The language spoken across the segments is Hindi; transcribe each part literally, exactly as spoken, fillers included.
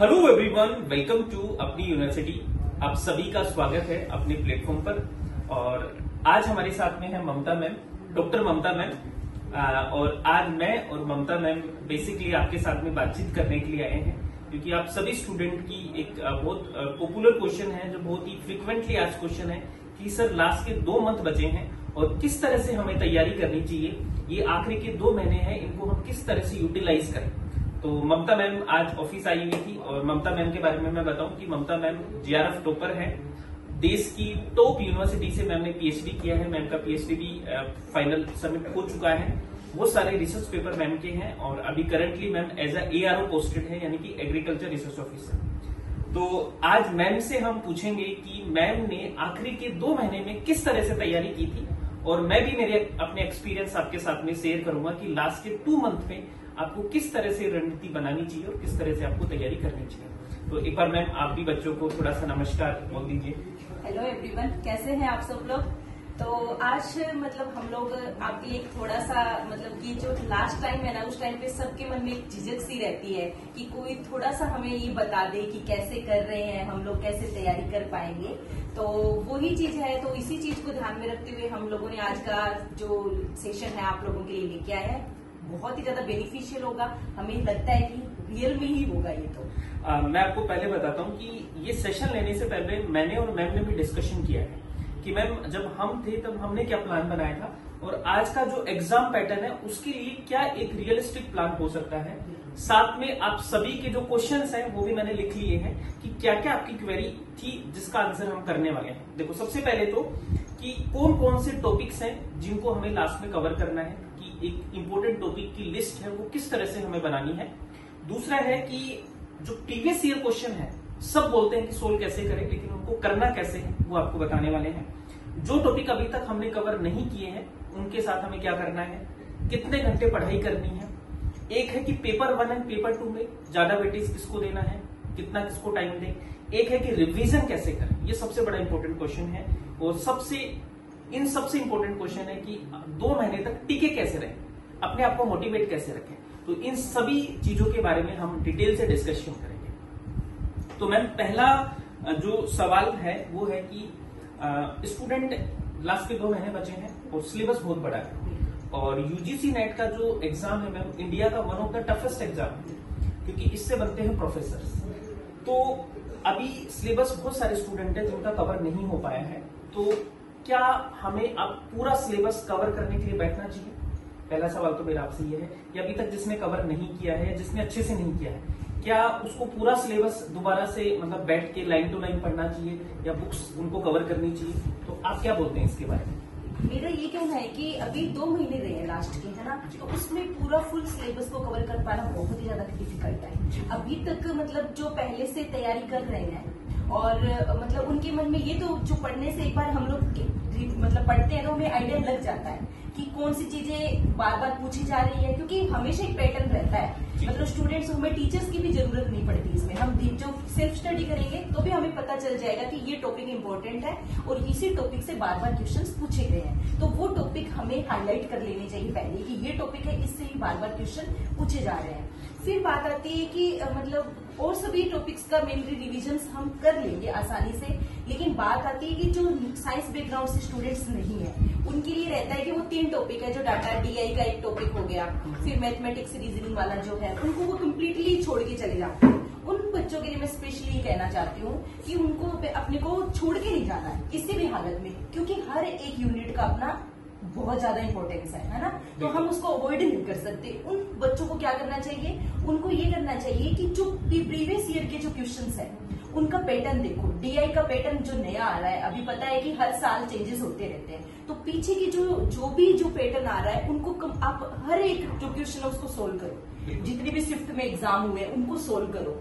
हेलो एवरीवन, वेलकम टू अपनी यूनिवर्सिटी। आप सभी का स्वागत है अपने प्लेटफॉर्म पर। और आज हमारे साथ में है Mamta ma'am, doctor Mamta ma'am. और आज मैं और ममता मैम बेसिकली आपके साथ में बातचीत करने के लिए आए हैं, क्योंकि आप सभी स्टूडेंट की एक बहुत पॉपुलर क्वेश्चन है, जो बहुत ही फ्रिक्वेंटली आज क्वेश्चन है कि सर लास्ट के दो मंथ बचे हैं और किस तरह से हमें तैयारी करनी चाहिए, ये आखिरी के दो महीने हैं, इनको हम किस तरह से यूटिलाइज करें। तो ममता मैम आज ऑफिस आई हुई थी और ममता मैम के बारे में मैं बताऊं कि ममता मैम जेआरएफ टॉपर है। देश की टॉप यूनिवर्सिटी से मैम ने पीएचडी किया है। मैम का पीएचडी भी फाइनल सबमिट हो चुका है। वो सारे रिसर्च पेपर मैम के हैं और अभी currently ma'am as a ARO posted है, यानी कि एग्रीकल्चर रिसर्च ऑफिसर। तो आज मैम से हम पूछेंगे कि मैम ने आखिरी के दो महीने में किस तरह से तैयारी की थी, और मैं भी मेरे अपने एक्सपीरियंस आपके साथ में शेयर करूंगा कि लास्ट के टू मंथ में आपको किस तरह से रणनीति बनानी चाहिए और किस तरह से आपको तैयारी करनी चाहिए। तो एक बार मैम आप भी बच्चों को थोड़ा सा नमस्कार बोल दीजिए। हेलो एवरीवन, कैसे हैं आप सब लोग। तो आज मतलब हम लोग आपके एक थोड़ा सा मतलब कि जो लास्ट टाइम है ना, उस टाइम पे सबके मन में एक झिझक सी रहती है कि कोई थोड़ा सा हमें ये बता दे कि कैसे कर रहे हैं हम लोग, कैसे तैयारी कर पाएंगे। तो वही चीज है, तो इसी चीज को ध्यान में रखते हुए हम लोगों ने आज का जो सेशन है आप लोगों के लिए लेके आया है। बहुत ही ज्यादा बेनिफिशियल होगा, हमें लगता है कि रियल में ही होगा ये। तो आ, मैं आपको पहले बताता हूँ कि ये सेशन लेने से पहले मैंने और मैम ने भी डिस्कशन किया है कि मैम जब हम थे तब हमने क्या प्लान बनाया था और आज का जो एग्जाम पैटर्न है उसके लिए क्या एक रियलिस्टिक प्लान हो सकता है। साथ में आप सभी के जो क्वेश्चंस हैं वो भी मैंने लिख लिए हैं कि क्या क्या आपकी क्वेरी थी जिसका आंसर हम करने वाले हैं। देखो, सबसे पहले तो कि कौन कौन से टॉपिक्स हैं जिनको हमें लास्ट में कवर करना है, कि एक इंपॉर्टेंट टॉपिक की लिस्ट है वो किस तरह से हमें बनानी है। दूसरा है कि जो प्रीवियस ईयर क्वेश्चन है सब बोलते हैं कि सोल्व कैसे करें, लेकिन उनको करना कैसे है वो आपको बताने वाले हैं। जो टॉपिक अभी तक हमने कवर नहीं किए हैं उनके साथ हमें क्या करना है, कितने घंटे पढ़ाई करनी है। एक है कि paper one and paper two में ज्यादा वेटेज किसको देना है, कितना किसको टाइम दें। एक है कि रिवीजन कैसे करें, ये सबसे बड़ा इंपॉर्टेंट क्वेश्चन है। और सबसे इन सबसे इंपॉर्टेंट क्वेश्चन है कि दो महीने तक टिके कैसे रहें, अपने आप को मोटिवेट कैसे रखें। तो इन सभी चीजों के बारे में हम डिटेल से डिस्कशन करेंगे। तो मैम पहला जो सवाल है वो है कि स्टूडेंट लास्ट के दो महीने बचे हैं और सिलेबस बहुत बड़ा है और यूजीसी नेट का जो एग्जाम है मैम इंडिया का one of the toughest exam है, क्योंकि इससे बनते हैं प्रोफेसर। तो अभी सिलेबस बहुत सारे स्टूडेंट हैं जिनका कवर नहीं हो पाया है। तो क्या हमें अब पूरा सिलेबस कवर करने के लिए बैठना चाहिए? पहला सवाल तो मेरा आपसे ये है कि अभी तक जिसने कवर नहीं किया है, जिसने अच्छे से नहीं किया है, क्या उसको पूरा सिलेबस दोबारा से मतलब बैठ के लाइन टू लाइन पढ़ना चाहिए या बुक्स उनको कवर करनी चाहिए? तो आप क्या बोलते हैं इसके बारे में? मेरा ये कहना है कि अभी दो महीने रहे हैं लास्ट के, है ना, तो उसमें पूरा फुल सिलेबस को कवर कर पाना बहुत ही ज्यादा डिफिकल्ट है। अभी तक मतलब जो पहले से तैयारी कर रहे हैं और मतलब उनके मन में ये तो जो पढ़ने से एक बार हम लोग मतलब पढ़ते हैं तो हमें आइडिया लग जाता है कि कौन सी चीजें बार बार पूछी जा रही है, क्योंकि हमेशा एक पैटर्न रहता है। मतलब स्टूडेंट्स, हमें टीचर्स की भी जरूरत नहीं पड़ती इसमें। हम जो सेल्फ स्टडी करेंगे तो भी हमें पता चल जाएगा कि ये टॉपिक इंपॉर्टेंट है और इसी टॉपिक से बार बार क्वेश्चंस पूछे गए हैं। तो वो टॉपिक हमें हाईलाइट कर लेने चाहिए पहले कि ये टॉपिक है, इससे ही बार बार क्वेश्चन पूछे जा रहे हैं। फिर बात आती है कि मतलब और सभी टॉपिक्स का मेनली रिविजन हम कर लेंगे आसानी से, लेकिन बात आती है कि जो साइंस बैकग्राउंड से स्टूडेंट्स नहीं है उनके लिए रहता है कि वो तीन टॉपिक है, जो डाटा डीआई का एक टॉपिक हो गया, फिर मैथमेटिक्स रीजनिंग वाला जो है उनको वो कम्प्लीटली छोड़ के चले जाते हैं। उन बच्चों के लिए मैं स्पेशली कहना चाहती हूँ कि उनको अपने को छोड़ के नहीं जाना है किसी भी हालत में, क्योंकि हर एक यूनिट का अपना बहुत ज्यादा इंपॉर्टेंस है, है ना। तो हम उसको अवॉइड नहीं कर सकते। उन बच्चों को क्या करना चाहिए, उनको ये करना चाहिए कि जो प्रीवियस ईयर के जो क्वेश्चंस है उनका पैटर्न देखो। डीआई का पैटर्न जो नया आ रहा है, अभी पता है कि हर साल चेंजेस होते रहते हैं, तो पीछे की जो जो भी जो पैटर्न आ रहा है उनको कम, आप हर एक जो क्वेश्चन है उसको सोल्व करो। जितने भी शिफ्ट में एग्जाम हुए उनको सोल्व करो।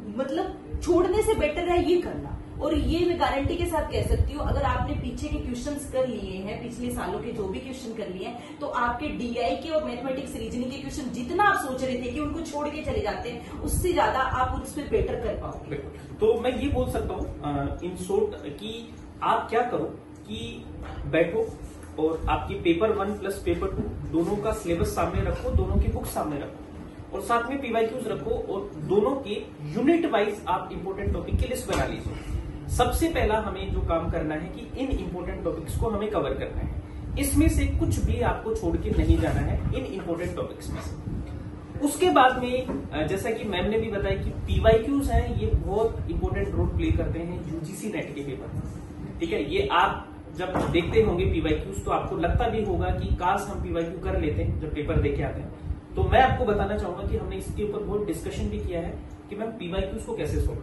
मतलब छोड़ने से बेटर है ये करना। और ये मैं गारंटी के साथ कह सकती हूँ, अगर आपने पीछे के क्वेश्चंस कर लिए हैं, पिछले सालों के जो भी क्वेश्चन कर लिए हैं, तो आपके डीआई के और मैथमेटिक्स रीजनिंग के क्वेश्चन जितना आप सोच रहे थे कि उनको छोड़ के चले जाते हैं, उससे ज्यादा आप उसमें बेटर कर पाओगे। तो मैं ये बोल सकता हूँ इन शॉर्ट कि आप क्या करो कि बैठो और आपकी paper one plus paper two दोनों का सिलेबस सामने रखो, दोनों की बुक सामने रखो और साथ में पीवाईक्यूज रखो और दोनों के यूनिट वाइज आप इंपोर्टेंट टॉपिक की लिस्ट बना लीजिए। सबसे पहला हमें जो काम करना है कि इन इंपोर्टेंट टॉपिक्स को हमें कवर करना है। इसमें से कुछ भी आपको छोड़ के नहीं जाना है इन इंपोर्टेंट टॉपिक्स में से। उसके बाद में जैसा कि मैम ने भी बताया कि पीवाईक्यूज हैं, ये बहुत इंपॉर्टेंट रोल प्ले करते हैं यूजीसी नेट के पेपर। ठीक है, ये आप जब देखते होंगे पीवाईक्यूज तो आपको लगता भी होगा कि काश हम पीवाईक्यू कर लेते हैं जब पेपर देके आते हैं। तो मैं आपको बताना चाहूंगा कि हमने इसके ऊपर बहुत डिस्कशन भी किया है कि मैम पीवाईक्यूज को कैसे सोल्व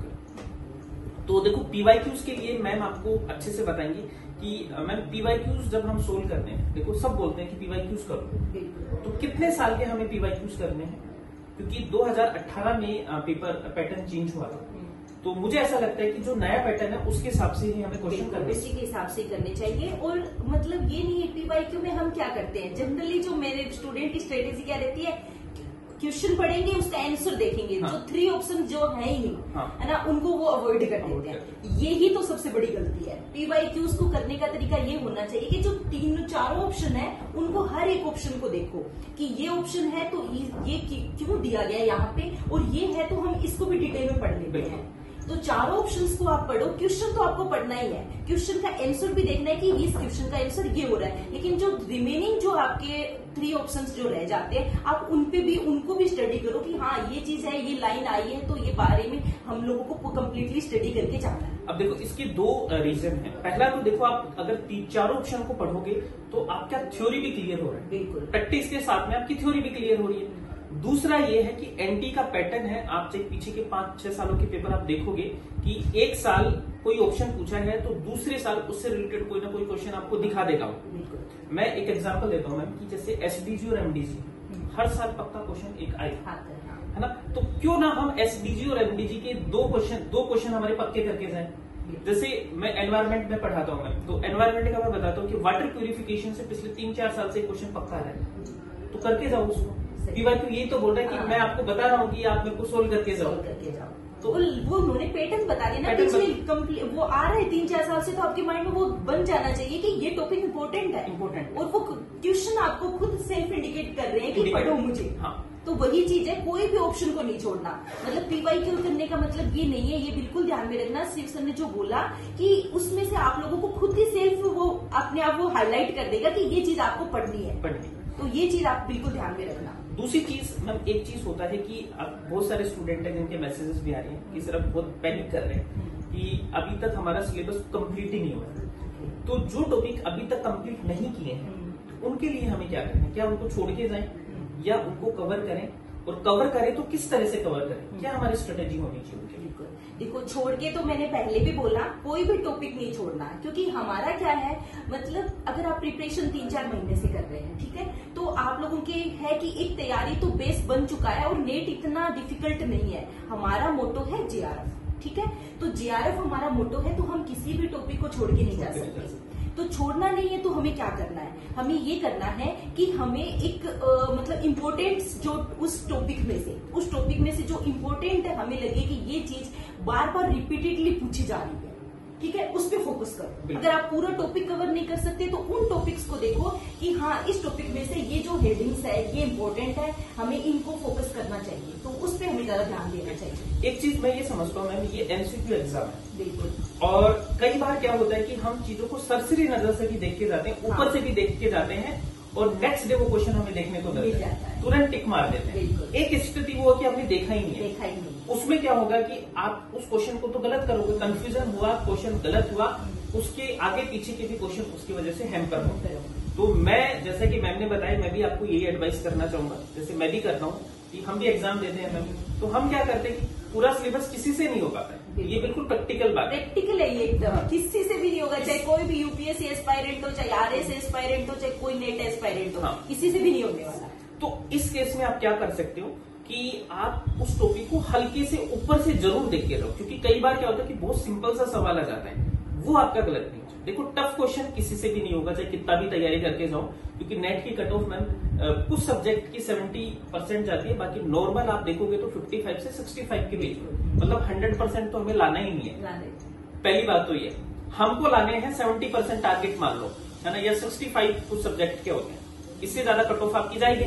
करें। तो देखो पीवाईक्यूज के लिए मैम आपको अच्छे से बताएंगे कि मैम पीवाईक्यूज जब हम सोल्व करते हैं, देखो सब बोलते हैं कि पीवाईक्यूज करो, तो कितने साल के हमें पीवाईक्यूज करने हैं, क्योंकि दो हज़ार अठारह में पेपर पैटर्न चेंज हुआ था। तो मुझे ऐसा लगता है कि जो नया पैटर्न है उसके हिसाब से ही हमें क्वेश्चन करने इसी के हिसाब से करने चाहिए। और मतलब ये नहीं है पीवाईक्यू में हम क्या करते हैं, जनरली जो मेरे स्टूडेंट की स्ट्रेटेजी क्या रहती है, क्वेश्चन पढ़ेंगे उसका आंसर देखेंगे, हाँ। जो थ्री ऑप्शन जो है ही नहीं, हाँ। है ना, उनको वो अवॉइड कर देते हैं। यही तो सबसे बड़ी गलती है। पीवाईक्यूज को करने का तरीका ये होना चाहिए कि जो तीन चारों ऑप्शन है उनको हर एक ऑप्शन को देखो कि ये ऑप्शन है तो ये क्यों दिया गया यहाँ पे, और ये है तो हम इसको भी डिटेल में पढ़ लेते हैं। तो चारों ऑप्शंस को आप पढ़ो, क्वेश्चन तो आपको पढ़ना ही है, क्वेश्चन का आंसर भी देखना है कि इस क्वेश्चन का आंसर ये हो रहा है, लेकिन जो रिमेनिंग जो आपके थ्री ऑप्शंस जो रह जाते हैं आप उन पे भी उनको भी स्टडी करो कि हाँ ये चीज है, ये लाइन आई है, तो ये बारे में हम लोगों को कम्प्लीटली स्टडी करके जाना है। अब देखो इसके दो रीजन है। पहला तो देखो आप अगर तीन चारों ऑप्शन को पढ़ोगे तो आपका थ्योरी भी क्लियर हो रहा है, बिल्कुल प्रैक्टिस के साथ में आपकी थ्योरी भी क्लियर हो रही है। दूसरा ये है कि एनटी का पैटर्न है, आप चाहे पीछे के पांच छह सालों के पेपर आप देखोगे कि एक साल कोई ऑप्शन पूछा है तो दूसरे साल उससे रिलेटेड कोई ना कोई क्वेश्चन आपको दिखा देगा। मैं एक एग्जांपल देता हूं मैम कि जैसे एसडीजी और एमडीजी हर साल पक्का क्वेश्चन एक आएगा, है ना, तो क्यों ना हम एसडीजी और एमडीजी के दो क्वेश्चन दो क्वेश्चन हमारे पक्के करके जाए। जैसे मैं एनवायरमेंट में पढ़ाता हूँ मैम, तो एनवायरमेंट का मैं बताता हूँ कि वाटर प्यूरिफिकेशन से पिछले तीन चार साल से क्वेश्चन पक्का है, तो करके जाओ उसको। पीवाईक्यू यही तो बोल रहा है कि मैं आपको बता रहा हूँ कि आप मेरे को सोल्व करके जाओ करके जाओ। तो वो उन्होंने पैटर्न बता दिया ना, पिछले वो आ रहा है तीन चार साल से, तो आपके माइंड में वो बन जाना चाहिए कि ये टॉपिक इम्पोर्टेंट है, इम्पोर्टेंट, और वो क्वेश्चन आपको खुद सेल्फ इंडिकेट कर रहे हैं कि पढ़ो मुझे। हाँ। तो वही चीज है, कोई भी ऑप्शन को नहीं छोड़ना। मतलब पीवाईक्यू करने का मतलब ये नहीं है, ये बिल्कुल ध्यान में रखना। शिव सर ने जो बोला कि उसमें से आप लोगों को खुद ही सेल्फ वो अपने आप वो हाईलाइट कर देगा कि ये चीज आपको पढ़नी है, पढ़नी। तो ये चीज आप बिल्कुल ध्यान में रखना। दूसरी चीज मैम, एक चीज होता है कि अब बहुत सारे स्टूडेंट हैं जिनके मैसेजेस भी आ रहे हैं कि सर अब बहुत पैनिक कर रहे हैं कि अभी तक हमारा सिलेबस कंप्लीट ही नहीं हुआ। तो जो टॉपिक अभी तक कंप्लीट नहीं किए हैं उनके लिए हमें क्या करना है, क्या उनको छोड़ के जाएं या उनको कवर करें, और कवर करें तो किस तरह से कवर करें, क्या हमारी स्ट्रेटेजी होनी चाहिए उनके लिए। देखो छोड़ के तो मैंने पहले भी बोला कोई भी टॉपिक नहीं छोड़ना है, क्योंकि हमारा क्या है, मतलब अगर आप प्रिपरेशन तीन चार महीने से कर रहे हैं, ठीक है, तो आप लोगों के है कि एक तैयारी तो बेस बन चुका है और नेट इतना डिफिकल्ट नहीं है। हमारा मोटो है जेआरएफ, ठीक है, तो जेआरएफ हमारा मोटो है, तो हम किसी भी टॉपिक को छोड़ के नहीं जा सकते। तो छोड़ना नहीं है तो हमें क्या करना है, हमें ये करना है कि हमें एक आ, मतलब इम्पोर्टेंट जो उस टॉपिक में से उस टॉपिक में से जो इम्पोर्टेंट है, हमें लगे कि ये चीज बार बार रिपीटेडली पूछी जा रही है, ठीक है, उस पर फोकस करो। अगर आप पूरा टॉपिक कवर नहीं कर सकते तो उन टॉपिक्स को देखो कि हाँ इस टॉपिक में से ये जो हेडिंग्स है ये इम्पोर्टेंट है, हमें इनको फोकस करना चाहिए, तो उस पर हमें ज्यादा ध्यान देना चाहिए। एक चीज मैं ये समझता हूँ मैम, ये एमसीक्यू एग्जाम है, बिल्कुल, और कई बार क्या होता है कि हम चीजों को सरसरी नजर से भी देख के जाते हैं, ऊपर हाँ। से भी देख के जाते हैं, और नेक्स्ट डे वो क्वेश्चन हमें देखने को मिलता है, तुरंत टिक मार देते हैं। एक स्थिति वो कि हमने देखा ही नहीं है, देखा ही नहीं। उसमें क्या होगा कि आप उस क्वेश्चन को तो गलत करोगे, कंफ्यूजन हुआ, क्वेश्चन गलत हुआ, उसके आगे पीछे के भी क्वेश्चन उसकी वजह से हैम्पर होंगे। तो मैं जैसा कि मैम ने बताया, मैं भी आपको यही एडवाइस करना चाहूंगा, जैसे मैं भी करता हूँ कि हम भी एग्जाम देते हैं मैम, तो हम क्या करते हैं कि पूरा सिलेबस किसी से नहीं हो पाता है, ये बिल्कुल प्रैक्टिकल बात है, प्रैक्टिकल है ये एकदम, किसी से भी नहीं होगा, चाहे कोई भी यूपीएससी एस्पायरेंट हो, चाहे आरएस एस्पायरेंट हो, चाहे कोई नेट एस्पायरेंट हो, हाँ। किसी से भी नहीं होने वाला। तो इस केस में आप क्या कर सकते हो कि आप उस टॉपिक को हल्के से ऊपर से जरूर देख के जाओ, क्योंकि कई बार क्या होता है कि बहुत सिंपल सा सवाल आ जाता है, वो आपका गलत नहीं है। देखो टफ क्वेश्चन किसी से भी नहीं होगा, चाहे कितना भी तैयारी करके जाओ, क्योंकि नेट की कट ऑफ मैम कुछ सब्जेक्ट की सेवेंटी परसेंट जाती है, बाकी नॉर्मल आप देखोगे तो फिफ्टी फाइव से सिक्सटी फाइव के बीच में, मतलब हंड्रेड परसेंट तो हमें लाना ही नहीं है। पहली बात तो ये, हमको लाने हैं सेवेंटी परसेंट टारगेट मान लो, है ना, या सिक्सटी फाइव कुछ सब्जेक्ट के होते हैं, इससे ज्यादा कट ऑफ आपकी जाएगी नहीं।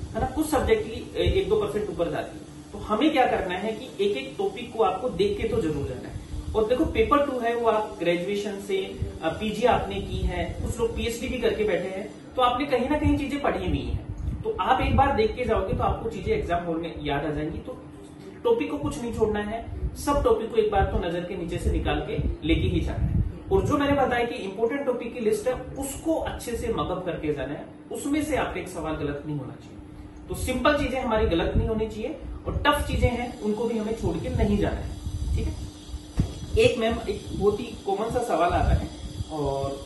है ना, कुछ सब्जेक्ट की एक दो परसेंट ऊपर जाती है। तो हमें क्या करना है कि एक एक टॉपिक को आपको देख के तो जरूर जाना है। और देखो पेपर टू है वो आप ग्रेजुएशन से पीजी आपने की है, कुछ लोग पीएचडी भी करके बैठे हैं, तो आपने कहीं ना कहीं चीजें पढ़ी हुई हैं। तो आप एक बार देख के जाओगे तो आपको चीजें एग्जाम हॉल में याद आ जाएंगी। तो टॉपिक को कुछ नहीं छोड़ना है, सब टॉपिक को एक बार तो नजर के नीचे से निकाल के लेके ही जाना है। और जो मैंने बताया कि इंपॉर्टेंट टॉपिक की लिस्ट है उसको अच्छे से मगअप करके जाना है, उसमें से आपका एक सवाल गलत नहीं होना चाहिए। तो सिंपल चीजें हमारी गलत नहीं होनी चाहिए और टफ चीजें हैं उनको भी हमें छोड़ के नहीं जाना है। ठीक है, एक मैम एक बहुत ही कॉमन सा सवाल आता है और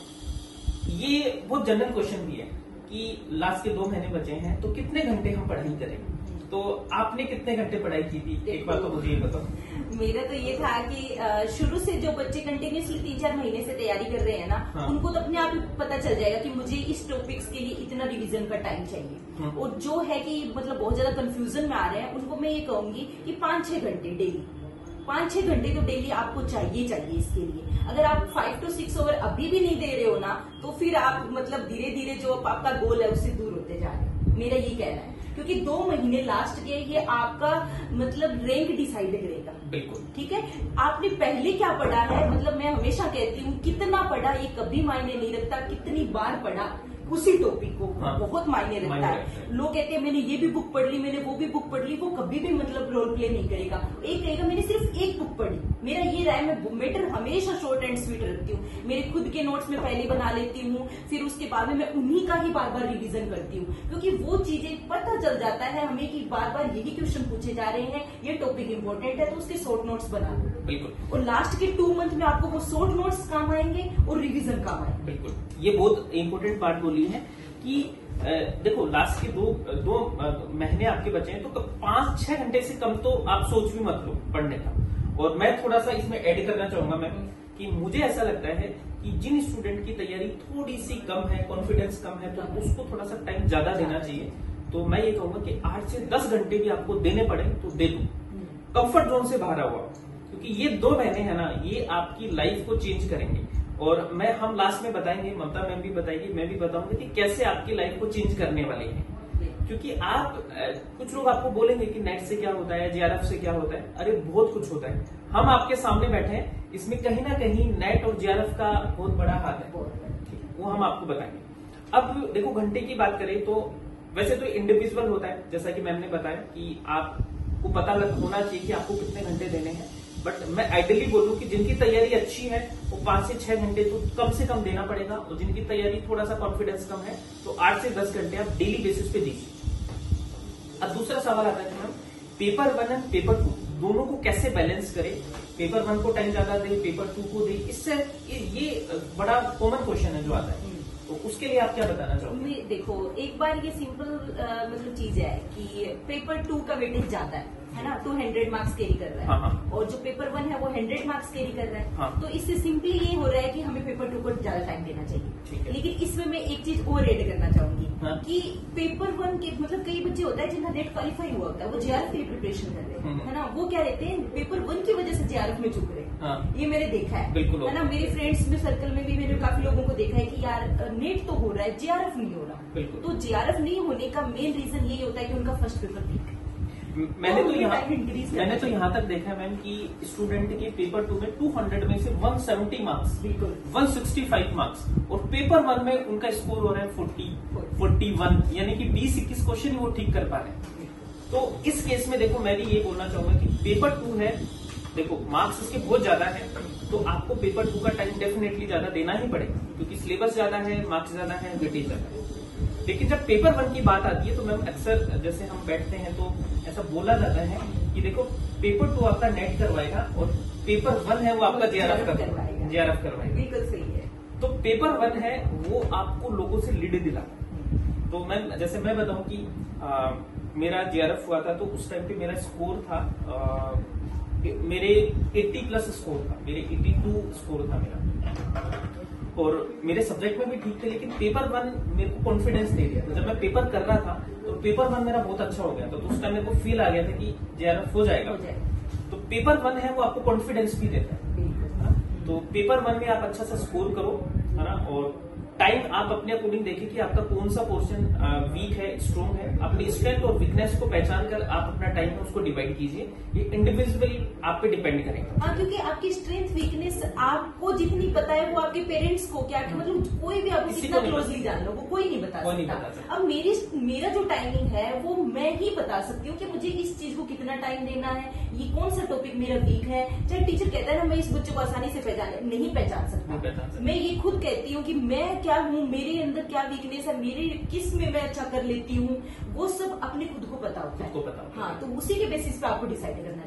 ये बहुत जनरल क्वेश्चन भी है कि लास्ट के दो महीने बचे हैं तो कितने घंटे हम पढ़ाई करें। तो आपने कितने घंटे पढ़ाई की थी, एक बार तो मुझे ये बताओ। मेरा तो ये था कि शुरू से जो बच्चे कंटिन्यूसली तीन चार महीने से तैयारी कर रहे हैं ना, हाँ। उनको तो अपने आप ही पता चल जाएगा कि मुझे इस टॉपिक्स के लिए इतना रिवीजन का टाइम चाहिए। हाँ। और जो है कि मतलब बहुत ज्यादा कंफ्यूजन में आ रहे हैं उनको मैं ये कहूंगी कि पांच छह घंटे डेली, पांच छह घंटे तो डेली आपको चाहिए चाहिए इसके लिए। अगर आप फाइव टू सिक्स ओवर अभी भी नहीं दे रहे हो ना, तो फिर आप मतलब धीरे धीरे जो आपका गोल है उससे दूर होते जा रहे हैं, मेरा ये कहना है। क्योंकि दो महीने लास्ट के ये आपका मतलब रैंक डिसाइड करेगा। बिल्कुल ठीक है, आपने पहले क्या पढ़ा है, मतलब मैं हमेशा कहती हूँ कितना पढ़ा ये कभी मायने नहीं रखता, कितनी बार पढ़ा उसी टॉपिक को, हाँ, बहुत मायने रखता है। लोग कहते हैं मैंने ये भी बुक पढ़ ली, मैंने वो भी बुक पढ़ ली, वो कभी भी मतलब रोल प्ले नहीं करेगा। एक कहेगा मैंने सिर्फ एक बुक पढ़ी, मेरा ये रहा है मैं मैटर हमेशा शॉर्ट एंड स्वीट रखती हूँ। मेरे खुद के नोट्स में पहले बना लेती हूँ, फिर उसके बाद में मैं उन्हीं का ही बार बार रिवीजन करती हूँ, क्योंकि वो चीजें पता चल जाता है हमें कि बार बार यही क्वेश्चन पूछे जा रहे हैं, ये टॉपिक इंपॉर्टेंट है, तो उसके शॉर्ट नोट्स बना लो। बिल्कुल, और लास्ट के टू मंथ में आपको वो शॉर्ट नोट्स काम आएंगे और रिविजन काम आएंगे। बिल्कुल, ये बहुत इंपॉर्टेंट बात बोली है कि देखो लास्ट के दो दो महीने आपके बचे हैं तो पांच छह घंटे से कम तो आप सोच भी मत लो पढ़ने का। और मैं थोड़ा सा इसमें ऐड करना चाहूंगा मैम कि मुझे ऐसा लगता है कि जिन स्टूडेंट की तैयारी थोड़ी सी कम है, कॉन्फिडेंस कम है, तो उसको थोड़ा सा टाइम ज्यादा देना चाहिए। तो मैं ये कहूंगा कि आठ से दस घंटे भी आपको देने पड़े तो दे दो, कंफर्ट जोन से बाहर आओ, क्योंकि ये दो महीने है ना, ये आपकी लाइफ को चेंज करेंगे। और मैं हम लास्ट में बताएंगे, ममता मैम भी बताएगी, मैं भी बताऊंगा कि कैसे आपकी लाइफ को चेंज करने वाले हैं। क्योंकि आप कुछ लोग आपको बोलेंगे कि नेट से क्या होता है, जेआरएफ से क्या होता है, अरे बहुत कुछ होता है। हम आपके सामने बैठे हैं, इसमें कहीं ना कहीं नेट और जेआरएफ का बहुत बड़ा हाथ है, वो हम आपको बताएंगे। अब देखो घंटे की बात करें तो वैसे तो इंडिविजुअल होता है, जैसा कि मैम ने बताया कि आपको पता लग होना चाहिए कि आपको कितने घंटे देने हैं। बट मैं आइडियली बोलूं कि जिनकी तैयारी अच्छी है वो पांच से छह घंटे तो कम से कम देना पड़ेगा, और जिनकी तैयारी थोड़ा सा कॉन्फिडेंस कम है तो आठ से दस घंटे आप डेली बेसिस पे दीजिए। अब दूसरा सवाल आता है ma'am, paper one and paper two दोनों को कैसे बैलेंस करें, पेपर वन को टाइम ज्यादा दे, पेपर टू को दे, इससे ये बड़ा कॉमन क्वेश्चन है जो आता है, तो उसके लिए आप क्या बताना चाहोगे? देखो एक बार ये सिंपल मतलब चीज है कि पेपर टू का वेटेज ज्यादा है है ना, टू हंड्रेड मार्क्स कैरी कर रहा है। हाँ, और जो पेपर वन है वो हंड्रेड मार्क्स कैरी कर रहा है। हाँ, तो इससे सिंपली ये हो रहा है कि हमें पेपर टू को ज्यादा टाइम देना चाहिए। लेकिन इसमें मैं एक चीज और ऐड करना चाहूंगी, हाँ, कि पेपर वन के मतलब कई बच्चे होता है जिनका नेट क्वालिफाई हुआ होता है, वो जेआरएफ की प्रिपरेशन कर रहे हैं, है ना, वो क्या रहते हैं पेपर वन की वजह से जेआरएफ में चुक रहे हैं। हाँ, ये मैंने देखा है, बिल्कुल है ना, मेरे फ्रेंड्स में सर्कल में भी मैंने काफी लोगों को देखा है कि यार नेट तो हो रहा है, जेआरएफ नहीं हो रहा। तो जेआरएफ नहीं होने का मेन रीजन यही होता है कि उनका फर्स्ट पेपर वीक है। मैंने तो यहाँ मैंने तो यहाँ तक देखा मैम कि स्टूडेंट के पेपर टू में टू हंड्रेड में से वन सेवेंटी मार्क्स, बिल्कुल वन सिक्सटी फाइव मार्क्स, और पेपर वन में उनका स्कोर हो रहा है फोर्टी फोर्टी वन, यानी कि बीस इक्कीस क्वेश्चन वो ठीक कर पा रहे हैं। तो इस केस में देखो मैं भी ये बोलना चाहूंगा कि पेपर टू है, देखो मार्क्स इसके बहुत ज्यादा है, तो आपको पेपर टू का टाइम डेफिनेटली ज्यादा देना ही पड़ेगा, क्योंकि सिलेबस ज्यादा है, मार्क्स ज्यादा है, वेटेज ज्यादा है। लेकिन जब पेपर वन की बात आती है तो मैम अक्सर जैसे हम बैठते हैं तो ऐसा बोला जाता है कि देखो पेपर टू आपका नेट करवाएगा और पेपर वन है वो आपका जेआरएफ करवाएगा जेआरएफ करवाएगा बिल्कुल सही है। तो पेपर वन है वो आपको लोगों से लीड दिलाता। तो मैम जैसे मैं बताऊं कि आ, मेरा जेआरएफ हुआ था तो उस टाइम पे मेरा स्कोर था आ, मेरे अस्सी प्लस स्कोर था, मेरे बयासी स्कोर था मेरा, और मेरे सब्जेक्ट में भी ठीक थे, लेकिन पेपर वन मेरे को कॉन्फिडेंस दे दिया था। जब मैं पेपर कर रहा था तो पेपर वन मेरा बहुत अच्छा हो गया था, तो उस टाइम मेरे को फील आ गया था कि जेआरएफ हो जाएगा। तो पेपर वन है वो आपको कॉन्फिडेंस भी देता है, तो पेपर वन में आप अच्छा सा स्कोर करो, है ना, और टाइम आप अपने अकॉर्डिंग देखें कि आपका कौन सा पोर्शन वीक है, स्ट्रॉन्ग है। अपनी स्ट्रेंथ और वीकनेस को पहचान कर आप अपना टाइम है उसको डिवाइड कीजिए। ये इंडिविजुअली आप पे डिपेंड करेगा। हाँ, क्योंकि आपकी स्ट्रेंथ वीकनेस आपको जितनी पता है वो आपके पेरेंट्स को क्या, मतलब कोई भी आपको कितना क्लोजली जान लो वो कोई नहीं बता सकता। अब मेरी मेरा जो टाइमिंग है वो मैं ही बता सकती हूँ कि मुझे इस चीज को कितना टाइम देना है, ये कौन सा टॉपिक मेरा वीक है। चाहे टीचर कहता है ना मैं इस बच्चे को आसानी से पहचान नहीं पहचान सकता, मैं ये खुद कहती हूँ कि मैं क्या हूँ, मेरे अंदर क्या वीकनेस है, मेरे किस में मैं अच्छा कर लेती हूँ, वो सब अपने खुद को पता होता है। पता होता हाँ, तो उसी के बेसिस पे आपको डिसाइड करना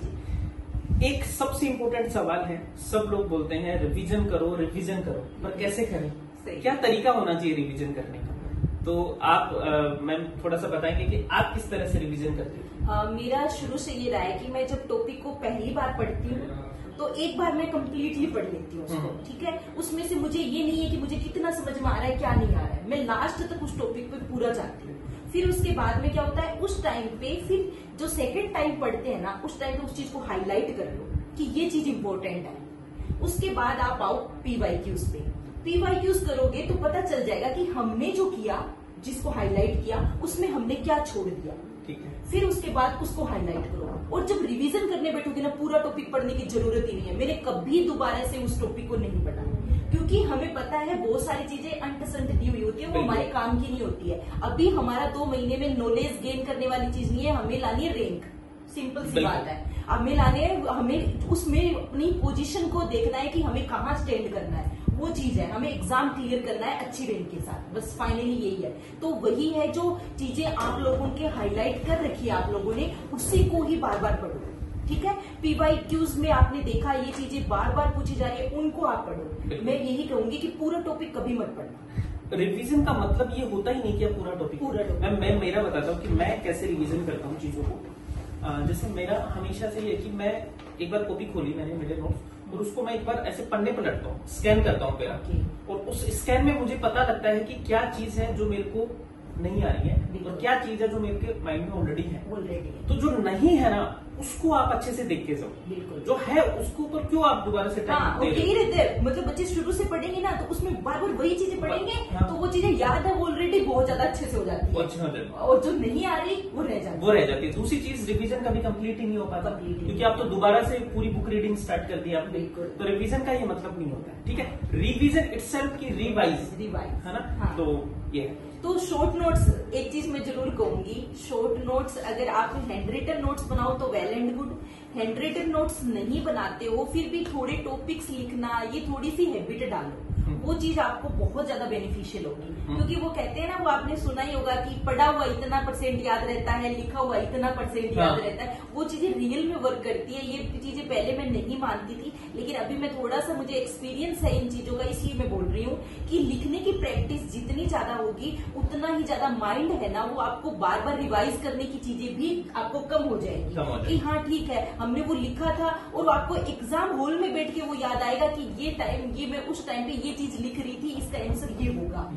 चाहिए। एक सबसे इम्पोर्टेंट सवाल है, सब लोग बोलते हैं रिवीजन करो रिवीजन करो, पर कैसे करें, क्या तरीका होना चाहिए रिवीजन करने का? तो आप मैम थोड़ा सा बताएंगे कि आप किस तरह से रिवीजन करते हैं? मेरा शुरू से ये रहा है कि मैं जब टॉपिक को पहली बार पढ़ती हूँ तो एक बार मैं कंप्लीटली पढ़ लेती हूँ उसको, ठीक है। उसमें से मुझे ये नहीं है कि मुझे कितना समझ में आ रहा है क्या नहीं आ रहा है, मैं लास्ट तक उस टॉपिक पे पूरा जाती हूँ। फिर उसके बाद में क्या होता है, उस टाइम पे फिर जो सेकंड टाइम पढ़ते हैं ना, उस टाइम पे उस चीज को हाईलाइट कर लो कि ये चीज इंपॉर्टेंट है। उसके बाद आप आओ पीवाईक्यूज पे। पीवाईक्यूज करोगे तो पता चल जाएगा कि हमने जो किया, जिसको हाईलाइट किया, उसमें हमने क्या छोड़ दिया। ठीक है। फिर उसके बाद उसको हाईलाइट करो, और जब रिवीजन करने बैठोगे ना, पूरा टॉपिक पढ़ने की जरूरत ही नहीं है। मैंने कभी दोबारा से उस टॉपिक को नहीं पढ़ा, क्योंकि हमें पता है बहुत सारी चीजें अनपसंद दी हुई होती है, वो हमारे काम की नहीं होती है। अभी हमारा दो महीने में नॉलेज गेन करने वाली चीज नहीं है, हमें लानी है रैंक, सिंपल सी बात है। हमें लाने हमें उसमें अपनी पोजीशन को देखना है कि हमें कहाँ स्टैंड करना है, वो चीज है। हमें एग्जाम क्लियर करना है अच्छी रैंक के साथ, बस फाइनली यही है। तो वही है जो चीजें आप लोगों के हाईलाइट कर रखी है आप लोगों ने, उसी को ही बार बार पढ़ो, ठीक है। पीवाईक्यूज में आपने देखा ये चीजें बार बार पूछी जा रही है, उनको आप पढ़ो। मैं यही कहूंगी कि पूरा टॉपिक कभी मत पढ़ना। रिवीजन का मतलब ये होता ही नहीं कि पूरा टॉपिक पूरा टॉपिक मैं मेरा बताता हूँ कि मैं कैसे रिवीजन करता हूँ चीजों को। जैसे मेरा हमेशा से ये कि मैं एक बार कॉपी खोली मैंने मेरे नोट्स, और उसको मैं एक बार ऐसे पन्ने पलटता हूँ, स्कैन करता हूँ पेरा, और उस स्कैन में मुझे पता लगता है कि क्या चीज है जो मेरे को नहीं आ रही है और क्या चीज है जो मेरे के माइंड में ऑलरेडी है। ऑलरेडी तो जो नहीं है ना उसको आप अच्छे से देख के जाओ, बिल्कुल। जो है उसको ऊपर क्यों आप दोबारा से टाइम हाँ, दे यही रहते हैं, मतलब बच्चे शुरू से पढ़ेंगे ना तो उसमें बार बार वही चीजें पढ़ेंगे, हाँ। तो वो चीजें याद है, वो ऑलरेडी बहुत ज्यादा अच्छे से हो जाती है, अच्छे हो जाती है, और जो नहीं आ रही वो रह जाती है वो रह जाती है। दूसरी चीज रिवीजन कभी कंप्लीट ही नहीं हो पाता, क्योंकि आप तो दोबारा से पूरी बुक रीडिंग स्टार्ट कर दी आपने, तो रिवीजन का ये मतलब नहीं होता है, ठीक है। रिवीजन इटसेल्फ की रिवाइज रिवाइज है ना, तो ये तो शॉर्ट नोट्स एक चीज मैं जरूर कहूंगी, शॉर्ट नोट्स अगर आप हैंड रिटन नोट्स बनाओ तो well and good. Hand written notes नहीं बनाते हो, फिर भी थोड़े टॉपिक्स लिखना, ये थोड़ी सी हैबिट डालो, वो चीज आपको बहुत ज्यादा बेनिफिशियल होगी। क्योंकि वो कहते हैं ना, वो आपने सुना ही होगा कि पढ़ा हुआ इतना परसेंट याद रहता है, लिखा हुआ इतना परसेंट याद हाँ। रहता है। वो चीजें रियल में वर्क करती है। ये चीजें पहले मैं नहीं मानती थी, लेकिन अभी मैं थोड़ा सा मुझे एक्सपीरियंस है इन चीजों का, इसलिए मैं बोल रही हूँ कि लिखने की प्रैक्टिस जितनी ज्यादा होगी उतना ही ज्यादा माइंड है ना, वो आपको बार बार रिवाइज करने की चीजें भी आपको कम हो जाएगी कि हाँ ठीक है हमने वो लिखा था, और आपको एग्जाम हॉल में बैठ के वो याद आएगा कि ये टाइम ये मैं उस टाइम पे ये चीज लिख रही थी, इसका आंसर ये होगा।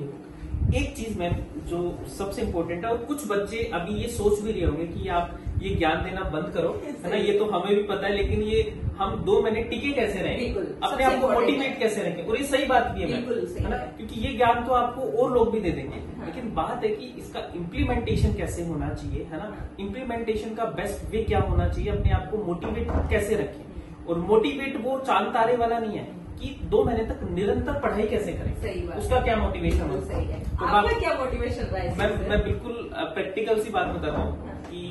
एक चीज मैम जो सबसे इम्पोर्टेंट है, और कुछ बच्चे अभी ये सोच भी रहे होंगे कि आप ये ज्ञान देना बंद करो, है ना, ये तो हमें भी पता है, लेकिन ये हम दो महीने टिके कैसे रहें, अपने आप को मोटिवेट कैसे रखें, और ये सही बात भी है है ना, क्योंकि ये ज्ञान तो आपको और लोग भी दे देंगे, हाँ। लेकिन बात है कि इसका इम्प्लीमेंटेशन कैसे होना चाहिए, है ना। इम्प्लीमेंटेशन का बेस्ट वे क्या होना चाहिए, अपने आप को मोटिवेट कैसे रखें, और मोटिवेट वो चांद तारे वाला नहीं है कि दो महीने तक निरंतर पढ़ाई कैसे करें, सही बात, उसका क्या मोटिवेशन होता है, तो आपका क्या मोटिवेशन रहा है? मैं मैं बिल्कुल प्रैक्टिकल सी बात बता रहा हूँ कि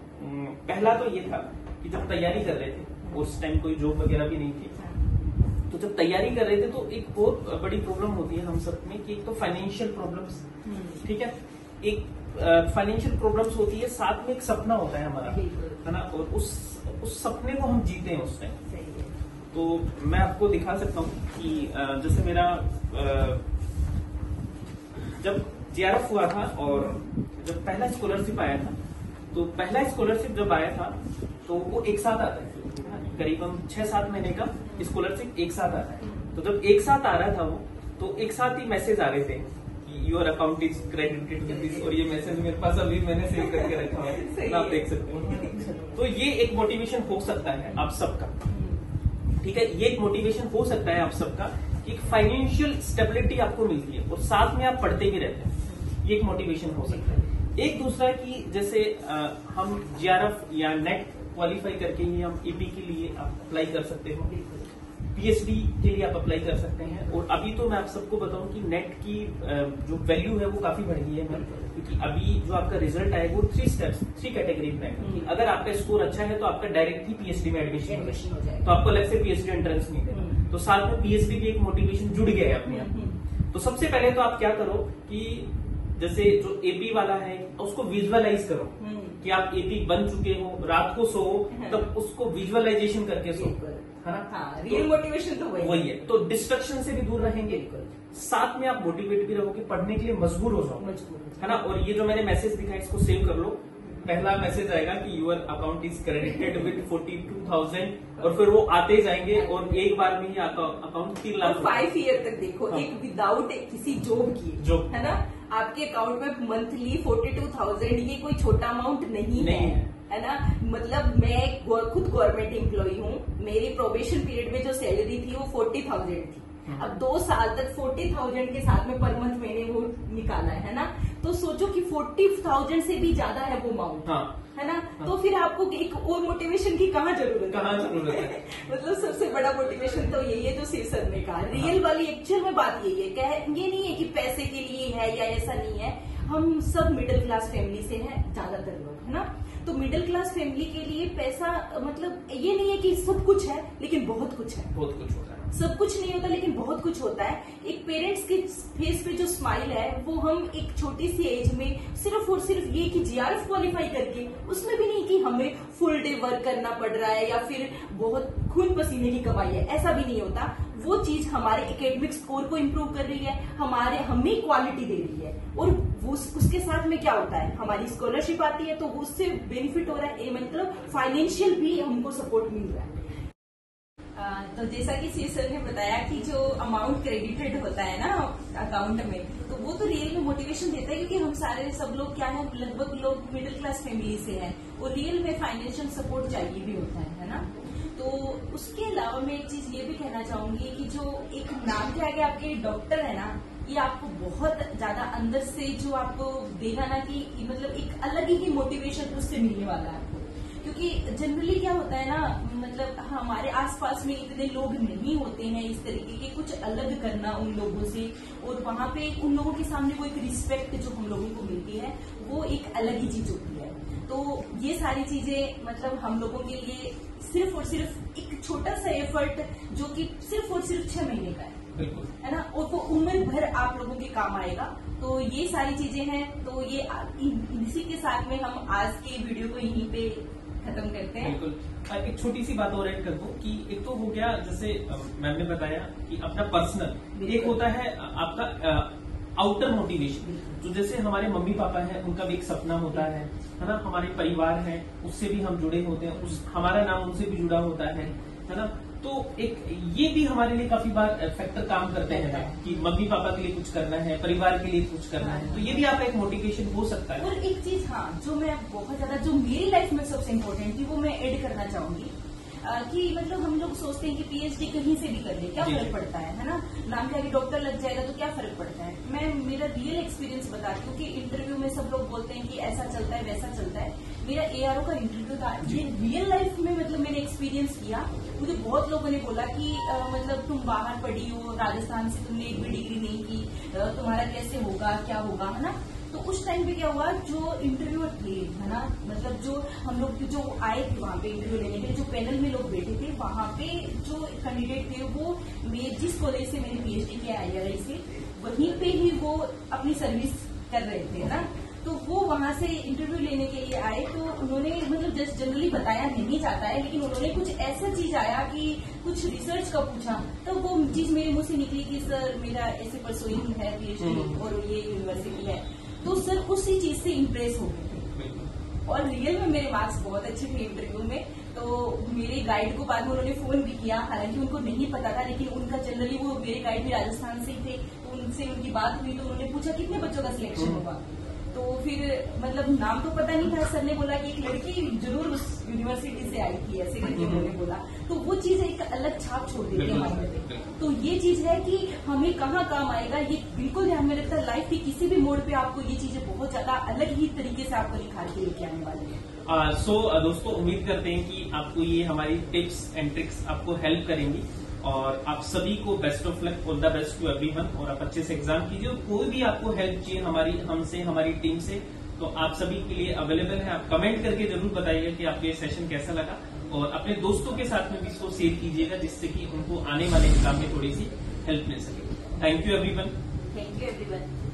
पहला तो ये था कि जब तैयारी कर रहे थे, उस टाइम कोई जॉब वगैरह भी नहीं थी, तो जब तैयारी कर रहे थे तो एक बहुत बड़ी प्रॉब्लम होती है हम सब में कि एक तो फाइनेंशियल प्रॉब्लम्स, ठीक है, एक फाइनेंशियल प्रॉब्लम्स होती है, साथ में एक सपना होता है हमारा, है ना, और उस उस सपने को हम जीते हैं उस टाइम। तो मैं आपको दिखा सकता हूँ कि जैसे मेरा जब जेआरएफ हुआ था और जब पहला स्कॉलरशिप आया था, तो पहला स्कॉलरशिप जब आया था तो वो एक साथ आता है, करीबन छह सात महीने का स्कॉलरशिप एक साथ आता है। तो जब एक साथ आ रहा था वो, तो एक साथ ही मैसेज आ रहे थे कि your account is credited with this, और ये मैसेज मेरे पास अभी मैंने सेव करके रखा हुआ है, आप देख सकते हो। तो ये एक मोटिवेशन हो सकता है आप सबका, ठीक है, ये एक मोटिवेशन हो सकता है आप सबका एक फाइनेंशियल स्टेबिलिटी आपको मिलती है और साथ में आप पढ़ते भी रहते हैं, ये एक मोटिवेशन हो सकता है। एक दूसरा कि जैसे आ, हम जीआरएफ या नेट क्वालिफाई करके ही हम ईपी के लिए आप अप्लाई कर सकते हो, पीएचडी के लिए आप अप्लाई कर सकते हैं। और अभी तो मैं आप सबको बताऊं कि नेट की जो वैल्यू है वो काफी बढ़ गई है मैम, क्योंकि अभी जो आपका रिजल्ट आएगा वो थ्री स्टेप्स थ्री कैटेगरी में है। अगर आपका स्कोर अच्छा है तो आपका डायरेक्ट ही पीएचडी में एडमिशन हो जाए, तो आपको अलग से पीएचडी एंट्रेंस नहीं देना, तो साथ में पीएचडी की एक मोटिवेशन जुड़ गया है अपने आप। तो सबसे पहले तो आप क्या करो कि जैसे जो एपी वाला है उसको विजुअलाइज करो कि आप एपी बन चुके हो, रात को सो तब उसको विजुअलाइजेशन करके सो, है ना। हाँ, रियल मोटिवेशन तो वही वही है। तो डिस्ट्रक्शन से भी दूर रहेंगे, साथ में आप मोटिवेट भी रहोगे, पढ़ने के लिए मजबूर हो जाओ, है ना। और ये जो मैंने मैसेज दिखा इसको सेव कर लो। पहला मैसेज आएगा कि your account is credited with forty two thousand और फिर वो आते जाएंगे और एक बार में ही अकाउंट तीन लाख फाइव ईयर तक देखो। हाँ। एक विदाउट किसी जॉब की जॉब, है ना, आपके अकाउंट में मंथली फोर्टी टू थाउजेंड, ये कोई छोटा अमाउंट नहीं, नहीं है, है ना। मतलब मैं खुद गवर्नमेंट एम्प्लॉय हूँ, मेरी प्रोबेशन पीरियड में जो सैलरी थी वो फोर्टी थाउजेंड थी। अब दो साल तक फोर्टी थाउजेंड के साथ में पर मंथ मैंने वो निकाला है ना, तो सोचो कि फोर्टी थाउजेंड से भी ज्यादा है वो अमाउंट, हाँ। है ना। हाँ। तो फिर आपको एक और मोटिवेशन की कहाँ जरूरत है, कहाँ जरूरत है। मतलब सबसे बड़ा मोटिवेशन तो यही है जो शिव सर ने कहा। रियल वाली एक्चुअल में बात यही है, क्या ये नहीं है कि पैसे के लिए है या ऐसा नहीं है। हम सब मिडिल क्लास फैमिली से हैं ज्यादातर लोग, है ना। तो मिडिल क्लास फैमिली के लिए पैसा मतलब ये नहीं है कि सब कुछ है, लेकिन बहुत कुछ है, बहुत कुछ होता है। सब कुछ नहीं होता लेकिन बहुत कुछ होता है। एक पेरेंट्स के फेस पे जो स्माइल है वो हम एक छोटी सी एज में सिर्फ और सिर्फ ये कि जीआरएफ क्वालिफाई करके, उसमें भी नहीं कि हमें फुल डे वर्क करना पड़ रहा है या फिर बहुत खून पसीने की कमाई है, ऐसा भी नहीं होता। वो चीज हमारे एकेडमिक स्कोर को इम्प्रूव कर रही है, हमारे हमें क्वालिटी दे रही है, और वो उसके साथ में क्या होता है, हमारी स्कॉलरशिप आती है तो उससे बेनिफिट हो रहा है, मतलब फाइनेंशियल भी हमको सपोर्ट मिल रहा है। तो जैसा कि सी सर ने बताया कि जो अमाउंट क्रेडिटेड होता है ना अकाउंट में, तो वो तो रियल में मोटिवेशन देता है, क्योंकि हम सारे सब लोग क्या है, लगभग लोग मिडिल क्लास फैमिली से हैं और रियल में फाइनेंशियल सपोर्ट चाहिए भी होता है, है ना। तो उसके अलावा मैं एक चीज ये भी कहना चाहूंगी कि जो एक नाम के आगे आपके डॉक्टर है ना, ये आपको बहुत ज्यादा अंदर से जो आपको देगा ना कि मतलब एक अलग ही मोटिवेशन उससे मिलने वाला है आपको। क्योंकि जनरली क्या होता है ना, मतलब हमारे आसपास में इतने लोग नहीं होते हैं इस तरीके के, कुछ अलग करना उन लोगों से, और वहां पे उन लोगों के सामने वो एक रिस्पेक्ट जो हम लोगों को मिलती है वो एक अलग ही चीज होती है। तो ये सारी चीजें मतलब हम लोगों के लिए सिर्फ और सिर्फ एक छोटा सा एफर्ट जो कि सिर्फ और सिर्फ छह महीने का है, है ना, और वो उम्र भर आप लोगों के काम आएगा। तो ये सारी चीजें हैं। तो ये इसी के साथ में हम आज के वीडियो को यहीं पे खत्म करते हैं। बिल्कुल। एक छोटी सी बात और ऐड कर दूं कि एक तो हो गया जैसे मैम ने बताया कि अपना पर्सनल, एक होता है आपका आउटर मोटिवेशन, जो जैसे हमारे मम्मी पापा हैं उनका भी एक सपना होता है है ना, हमारे परिवार है उससे भी हम जुड़े होते हैं, उस हमारा नाम उनसे भी जुड़ा होता है है ना। तो एक ये भी हमारे लिए काफी बार फैक्टर काम करते हैं कि मम्मी पापा के लिए कुछ करना है, परिवार के लिए कुछ करना है, तो ये भी आपका एक मोटिवेशन हो सकता है। और एक चीज हाँ जो मैं बहुत ज्यादा जो मेरी लाइफ में सबसे इम्पोर्टेंट थी वो मैं ऐड करना चाहूंगी कि मतलब हम लोग सोचते हैं कि पीएचडी कहीं से भी कर ले क्या फर्क पड़ता है है ना, नाम के आगे डॉक्टर लग जाएगा तो क्या फर्क पड़ता है। मैं मेरा रियल एक्सपीरियंस बताती हूँ कि इंटरव्यू में सब लोग बोलते हैं कि ऐसा चलता है वैसा चलता है। मेरा एआरओ का इंटरव्यू था, ये रियल लाइफ में मतलब मैंने एक्सपीरियंस किया। मुझे बहुत लोगों ने बोला कि आ, मतलब तुम बाहर पढ़ी हो, राजस्थान से तुमने एक भी डिग्री नहीं की, तुम्हारा कैसे होगा क्या होगा, है ना। तो उस टाइम पे क्या हुआ, जो इंटरव्यूअर थे है ना, मतलब जो हम लोग जो आए थे वहाँ पे इंटरव्यू लेने के लिए, जो पैनल में लोग बैठे थे वहाँ पे जो कैंडिडेट थे वो जिस कॉलेज से मैंने पीएचडी किया आईआईटी से, वहीं पे ही वो अपनी सर्विस कर रहे थे ना। तो वो वहां से इंटरव्यू लेने के लिए आए, तो उन्होंने मतलब जस्ट जनरली बताया नहीं जाता है, लेकिन उन्होंने कुछ ऐसा चीज आया कि कुछ रिसर्च का पूछा, तो वो चीज मेरे मुंह से निकली कि सर मेरा ऐसे परसोइंग है पीएचडी और ये यूनिवर्सिटी है। तो सर उसी चीज से इम्प्रेस हो गए थे और रियल में मेरे मार्क्स बहुत अच्छे थे इंटरव्यू में। तो मेरे गाइड को बाद में उन्होंने फोन भी किया, हालांकि उनको नहीं पता था, लेकिन उनका जनरली वो मेरे गाइड भी राजस्थान से ही थे, तो उनसे उनकी बात हुई तो उन्होंने पूछा कितने बच्चों का सिलेक्शन होगा। तो फिर मतलब नाम तो पता नहीं था, सर ने बोला कि एक लड़की जरूर उस यूनिवर्सिटी से आई थी, ऐसे करके उन्होंने बोला। तो वो चीज एक अलग छाप छोड़ देती है हमारे पे। तो ये चीज है कि हमें कहाँ काम आएगा, ये बिल्कुल ध्यान में रखता है। लाइफ के किसी भी मोड़ पे आपको ये चीजें बहुत ज्यादा अलग ही तरीके से आपको निखार के लेके आने वाली है। सो uh, so, uh, दोस्तों उम्मीद करते हैं कि आपको ये हमारी टिप्स एंड ट्रिक्स आपको हेल्प करेंगी और आप सभी को best of luck, all the best to everyone और आप अच्छे से एग्जाम कीजिए। कोई भी आपको हेल्प चाहिए हमारी हमसे हमारी टीम से तो आप सभी के लिए अवेलेबल है। आप कमेंट करके जरूर बताइएगा कि आपको ये सेशन कैसा लगा और अपने दोस्तों के साथ में भी इसको शेयर कीजिएगा जिससे कि उनको आने वाले एग्जाम में थोड़ी सी हेल्प मिल सके। Thank you everyone. Thank you everyone.